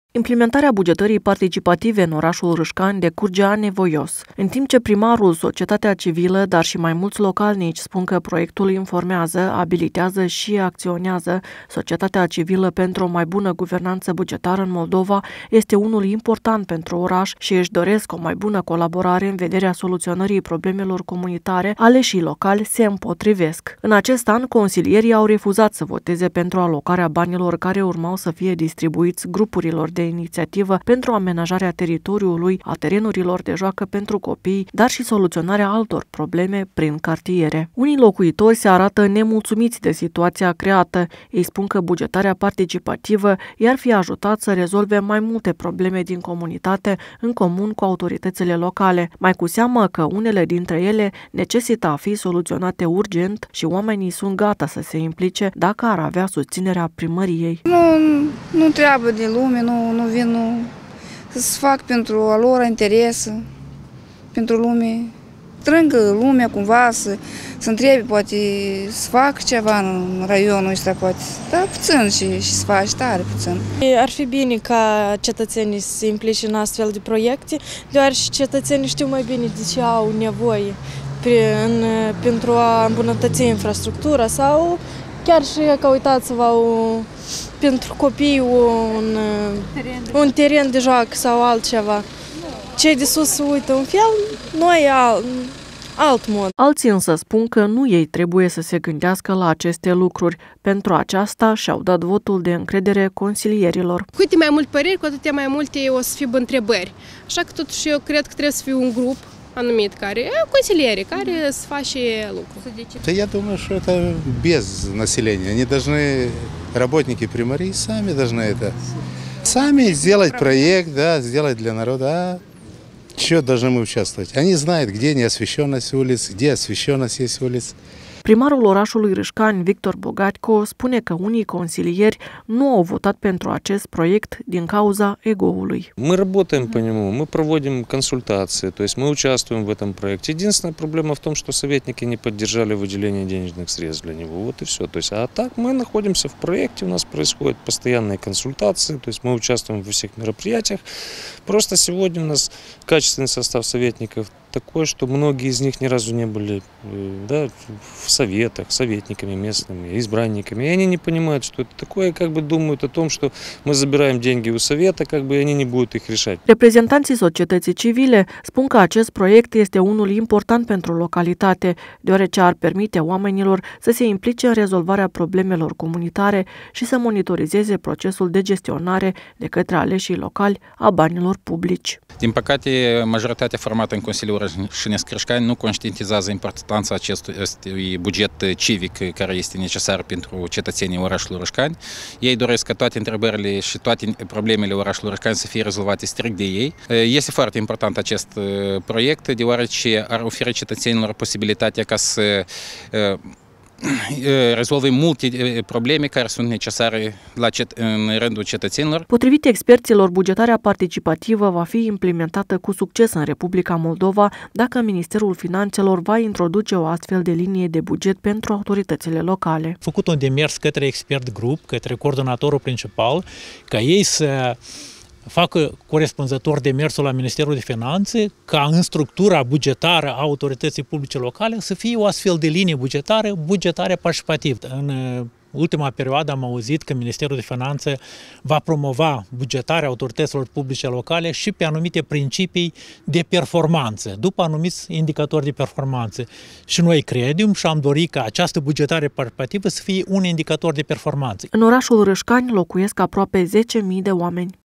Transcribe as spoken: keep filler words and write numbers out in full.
Implementarea bugetării participative în orașul Râșcani decurge anevoios. În timp ce primarul, societatea civilă, dar și mai mulți localnici spun că proiectul informează, abilitează și acționează societatea civilă pentru o mai bună guvernanță bugetară în Moldova, este unul important pentru oraș și își doresc o mai bună colaborare în vederea soluționării problemelor comunitare, aleșii locali se împotrivesc. În acest an, consilierii au refuzat să voteze pentru alocarea banilor care urmau să fie distribuiți grupurilor de inițiativă pentru amenajarea teritoriului, a terenurilor de joacă pentru copii, dar și soluționarea altor probleme prin cartiere. Unii locuitori se arată nemulțumiți de situația creată. Ei spun că bugetarea participativă i-ar fi ajutat să rezolve mai multe probleme din comunitate în comun cu autoritățile locale, mai cu seamă că unele dintre ele necesită a fi soluționate urgent și oamenii sunt gata să se implice dacă ar avea susținerea primăriei. Nu, nu treabă de lume, nu nu vin nu, să fac pentru a lor interes, pentru lume. Strângă lumea cumva să, să întrebe, poate să fac ceva în raionul ăsta, poate, dar puțin și, și să faci tare puțin. Ar fi bine ca cetățenii să se implice în astfel de proiecte, deoarece cetățenii știu mai bine de ce au nevoie prin, pentru a îmbunătăți infrastructura sau chiar și că uitați-vă pentru copii un, un teren de joacă sau altceva. Cei de sus se uită un fel, noi alt, alt mod. Alții însă spun că nu ei trebuie să se gândească la aceste lucruri. Pentru aceasta și-au dat votul de încredere consilierilor. Cu câte mai multe păreri, cu atâtea mai multe o să fie întrebări. Așa că totuși eu cred că trebuie să fie un grup anumit, care, consilieri, care să face lucru. Я думаю, что это без населения. Они должны, работники примарии сами должны это, сами сделать проект, да, сделать для народа. А что должны мы участвовать? Они знают, где неосвещенность улиц, где освещенность есть улиц. Primarul orașului Râșcani, Victor Bogatco, spune că unii consilieri nu au votat pentru acest proiect din cauza ego-ului. Мы работаем по нему, мы проводим консультации, то есть мы участвуем в этом проекте. Единственная проблема в том, что советники не поддержали выделение денежных средств для него. Вот и все. То есть, а так мы находимся в проекте, у нас происходят постоянные консультации, то есть мы участвуем во всех мероприятиях. Просто сегодня у нас качественный состав советников такое, что многие из них ни разу не были, да, в советах, советниками местными, избранниками. И они не понимают, что это такое, и как бы думают о том, что мы забираем деньги у совета, как бы и они не будут их решать. Reprezentanții societății civile spun că acest proiect este unul important pentru localitate, deoarece ar permite oamenilor să se implice în rezolvarea problemelor comunitare și să monitorizeze procesul de gestionare de către aleșii locali a banilor publici. Din păcate, majoritatea formată în Consiliul Râșcani nu conștientizează importanța acestui buget civic care este necesar pentru cetățenii orașului Râșcani. Ei doresc ca toate întrebările și toate problemele orașului Râșcani să fie rezolvate strict de ei. Este foarte important acest proiect, deoarece ar oferi cetățenilor posibilitatea ca să rezolvă multe probleme care sunt necesare la cet în rândul cetățenilor. Potrivit experților, bugetarea participativă va fi implementată cu succes în Republica Moldova dacă Ministerul Finanțelor va introduce o astfel de linie de buget pentru autoritățile locale. Făcut un demers către expert grup, către coordonatorul principal, ca ei să facă corespunzător demersul la Ministerul de Finanțe ca în structura bugetară a autorității publice locale să fie o astfel de linie bugetară, bugetare participativă. În ultima perioadă am auzit că Ministerul de Finanțe va promova bugetarea autorităților publice locale și pe anumite principii de performanță, după anumiți indicatori de performanță. Și noi credem și am dorit ca această bugetare participativă să fie un indicator de performanță. În orașul Râșcani locuiesc aproape zece mii de oameni.